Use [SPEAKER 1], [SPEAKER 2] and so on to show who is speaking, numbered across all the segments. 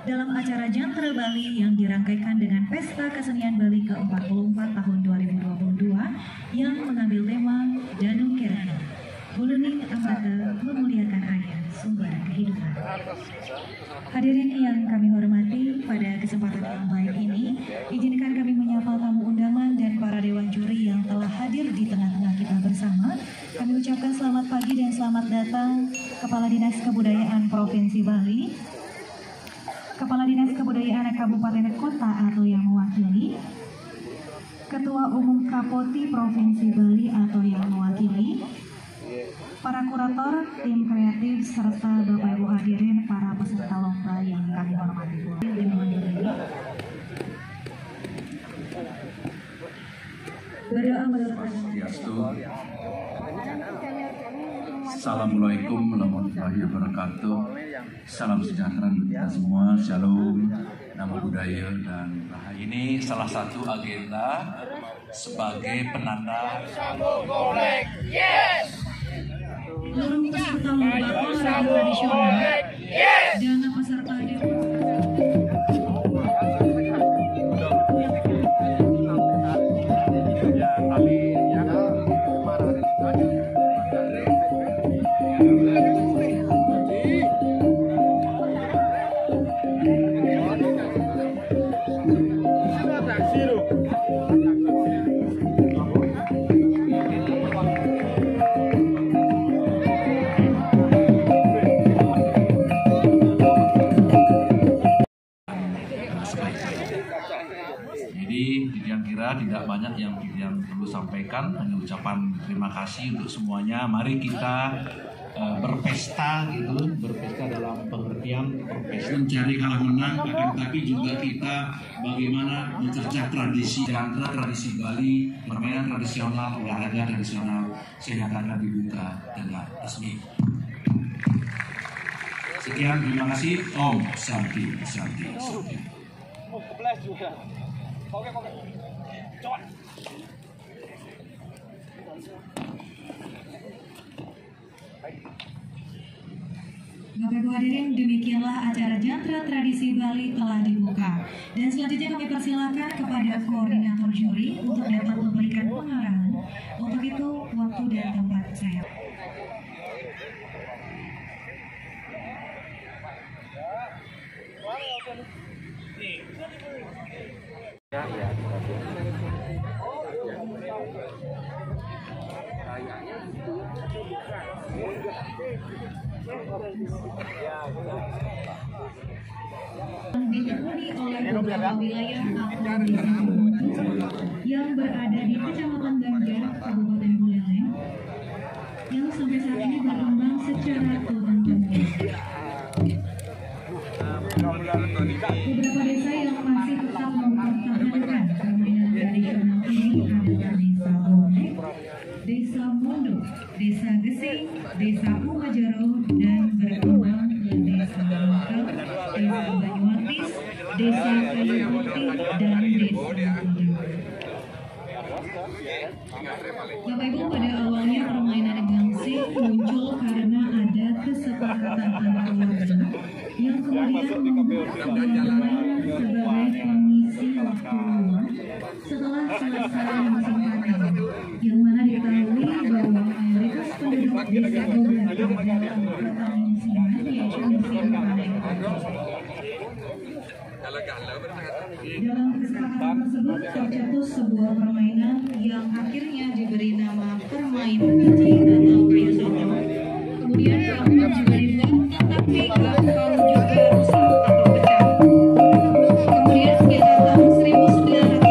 [SPEAKER 1] dalam acara Jantra Bali yang dirangkaikan dengan Pesta Kesenian Bali ke-44 tahun 2022 yang mengambil tema Danau Kirana, Huluning Ambata Memuliakan Ayah Sumber Kehidupan. Hadirin yang kami hormati, pada kesempatan yang baik ini, izinkan kami menyapa tamu undangan dan para dewan juri yang telah hadir di tengah-tengah kita bersama. Kami ucapkan selamat pagi dan selamat datang Kepala Dinas Kebudayaan Provinsi Bali, Kepala Dinas Kebudayaan Kabupaten Kota atau yang mewakili, Ketua Umum Kapoti Provinsi Bali atau yang mewakili, para kurator, tim kreatif, serta Bapak Ibu hadirin para peserta lomba yang kami hormati. Berdoa menurut
[SPEAKER 2] Assalamualaikum warahmatullahi wabarakatuh. Salam sejahtera untuk kita semua. Shalom, nama budaya. Dan ini salah satu agenda sebagai penanda
[SPEAKER 3] Sambung golek, yes.
[SPEAKER 1] seluruh peserta lomba olahraga tradisional dan peserta
[SPEAKER 2] tidak banyak yang perlu sampaikan, hanya ucapan terima kasih untuk semuanya. Mari kita berpesta gitu, berpesta dalam pengertian berpesta mencari kalah menang, akan tapi juga kita bagaimana mencacah tradisi Jantra, tradisi Bali, permainan tradisional, olahraga tradisional sehingga akan dibuka dengan resmi. Sekian, terima kasih. Om Santi, Santi, Santi.
[SPEAKER 1] Bapak Ibu hadirin, demikianlah acara Jantra Tradisi Bali telah dibuka. Dan selanjutnya kami persilakan kepada koordinator juri untuk dapat memberikan pengarahan. Untuk itu, waktu dan tempat saya. Dihuni oleh beberapa wilayah atau desa yang berada di Kecamatan Banjar, Kabupaten Buleleng, yang sampai saat ini berkembang secara turun-temurun. Beberapa desa yang masih tetap mempertahankan permainan tradisional ini adalah Desa Bonek, Desa Mondo, Desa Gesing, Desa Umajaro, dan berkembang ke Desa Lokal, Desa Banyuartis, Desa Kayu Putih, dan Desa Kudu. Bapak Ibu, pada awalnya permainan gangsing muncul karena ada kesepakatan antara warga yang kemudian membuat sebuah permainan sebagai pengisi waktu luang setelah selesai musim panen, yang mana diketahui bahwa mayoritas penduduk desa Bonek dalam kegiatan musiman yaitu musim panen. Dalam kesepakatan tersebut tercetus sebuah permainan yang akhirnya diberi nama permainan biji atau kayu soto. Kemudian bangunan juga dibuat, tapi gampang juga rusak atau pecah. Kemudian sekitar tahun 1900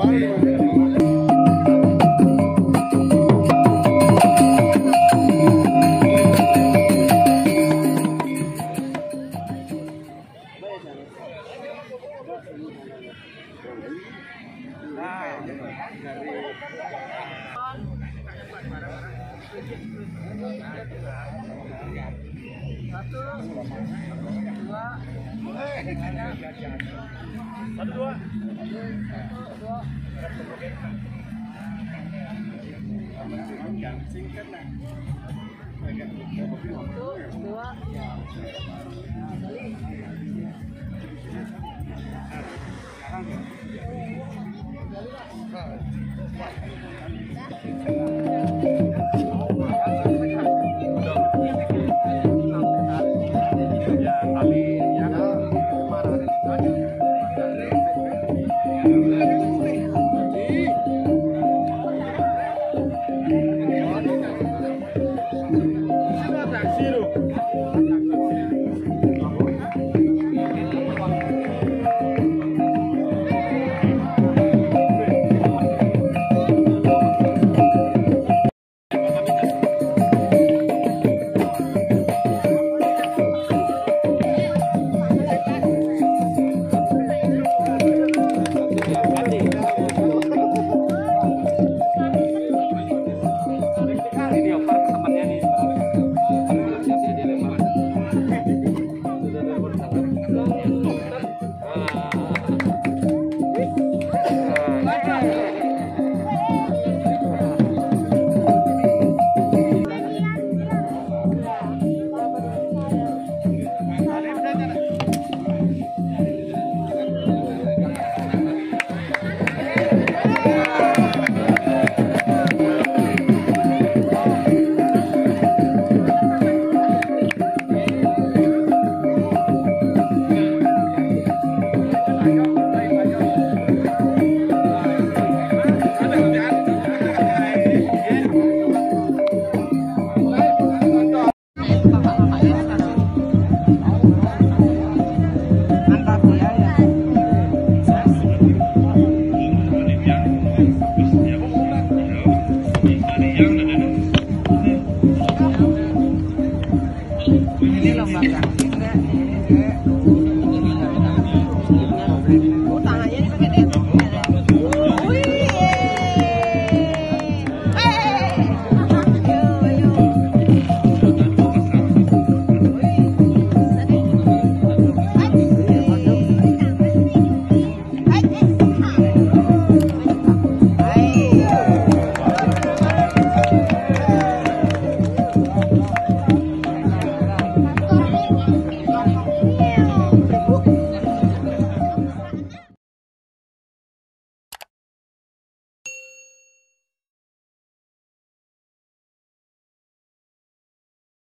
[SPEAKER 3] Satu, dua.